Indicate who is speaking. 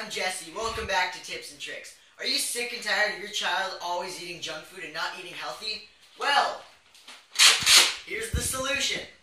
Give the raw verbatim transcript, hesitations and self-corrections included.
Speaker 1: I'm Jesse. Welcome back to Tips and Tricks. Are you sick and tired of your child always eating junk food and not eating healthy? Well, here's the solution.